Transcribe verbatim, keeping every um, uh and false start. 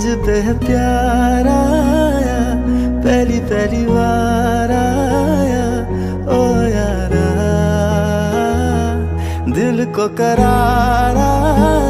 पे है प्यार आया, पहली पहली बार आया ओ यारा, दिल को करार आया।